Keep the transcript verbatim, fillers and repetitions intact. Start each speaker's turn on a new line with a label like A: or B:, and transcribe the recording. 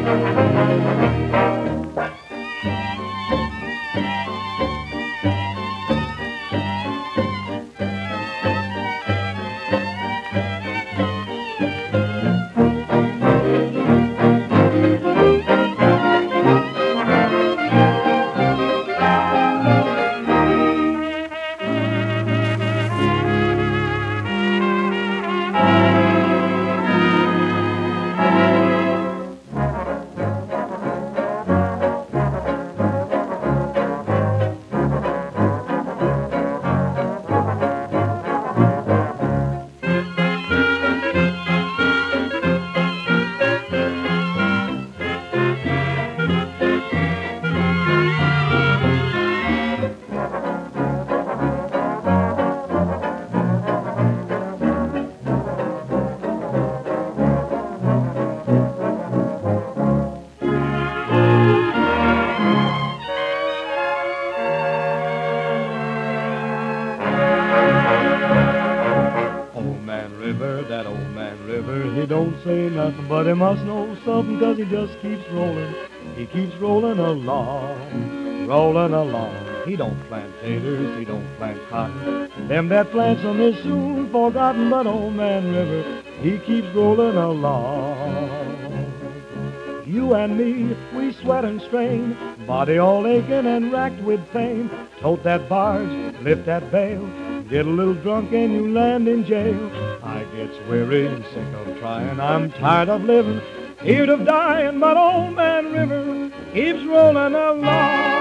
A: That old man River, he don't say nothing, but he must know something, 'cause he just keeps rolling. He keeps rolling along, rolling along. He don't plant taters, he don't plant cotton. Them that plants them is soon forgotten, but old man River, he keeps rolling along. You and me, we sweat and strain, body all aching and racked with pain. Tote that barge, lift that bale, get a little drunk and you land in jail. I gets weary and sick of trying, I'm tired of living, feared of dying, but old man River keeps rolling along.